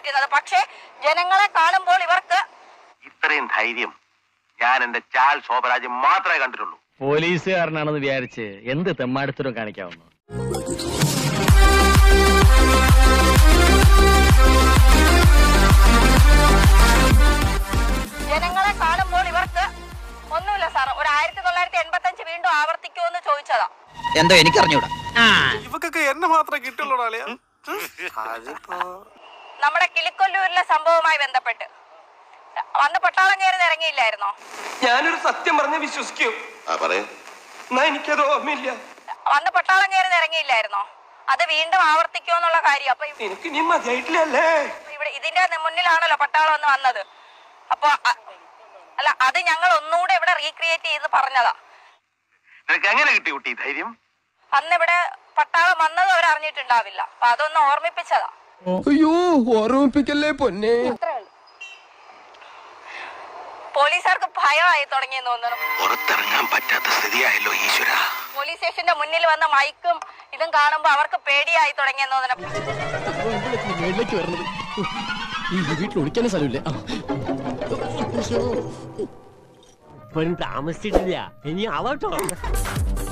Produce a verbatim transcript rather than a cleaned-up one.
പ്രവർത്തിക്കുന്നത്. പക്ഷേ ജനങ്ങളെ കാണുമ്പോൾ ഇവർക്ക് ഇത്രയും ധൈര്യം ഞാൻ എന്റെ ചാൽ ശോഭരാജ് മാത്രമേ കണ്ടിട്ടുള്ളൂ. പോലീസുകാരനാണെന്ന് വിചാരിച്ച് എന്ത് തെമ്മാടിത്തരം കാണിക്കാവുന്നു. ജനങ്ങളെ കാണുമ്പോൾ ഇവർക്ക് ഒന്നുമില്ല സാർ. ഒരു ആയിരത്തി തൊള്ളായിരത്തി എൺപത്തി അഞ്ച് വീണ്ടും ആവർത്തിക്കുമെന്ന് ചോദിച്ചതാ. എന്തോ എനിക്കറിഞ്ഞൂടാ. ഇവക്കൊക്കെ എന്നെ മാത്രമേ കിട്ടുള്ളൂ. നമ്മുടെ കിളിക്കൊല്ലൂരിലെ സംഭവവുമായി ബന്ധപ്പെട്ട് അന്ന് പട്ടാളം കയറി ഇറങ്ങിയില്ലായിരുന്നോ? ഞാനൊരു സത്യം പറഞ്ഞ് വിശ്വസിക്കൂ. എന്നാ എനിക്കത് ഓർമ്മയില്ല. അന്ന് പട്ടാളം കയറി ഇറങ്ങിയില്ലായിരുന്നോ? അത് വീണ്ടും ആവർത്തിക്കുമെന്നുള്ള കാര്യം. അപ്പൊ എനിക്ക് നീ മതിയായിട്ടില്ലല്ലേ? ഇവിടെ ഇതിന്റെ മുന്നിലാണല്ലോ പട്ടാളം ഒന്ന് വന്നത്. അപ്പൊ അല്ല, അത് ഞങ്ങൾ ഒന്നുകൂടെ ഇവിടെ റീക്രിയേറ്റ് ചെയ്ത് പറഞ്ഞതാ. നിനക്ക് എങ്ങനെ കിട്ടി കുട്ടി ധൈര്യം? അന്ന് ഇവിടെ പട്ടാളം വന്നത് അവർ അറിഞ്ഞിട്ടുണ്ടാവില്ല. അപ്പൊ അതൊന്ന് ഓർമ്മിപ്പിച്ചതാ. അയ്യോ, ഓർമ്മിപ്പിക്കല്ലേ പൊന്നെ. പോലീസുകാർക്ക് ഭയമായി തുടങ്ങിയെന്ന് തോന്നുന്നു. പുറത്തിറങ്ങാൻ പറ്റാത്ത സ്ഥിതിയായല്ലോ ഈശ്വര. പോലീസ് സ്റ്റേഷന്റെ മുന്നിൽ വന്ന മൈക്കും ഇതും കാണുമ്പോ അവർക്ക് പേടിയായി തുടങ്ങിയെന്ന് തോന്നുന്നു. വീട്ടിൽ ഒളിക്കാനും സ്ഥലമില്ലേ? ഇപ്പോഴും താമസിച്ചിട്ടില്ല. ഇനി ആവട്ടോ.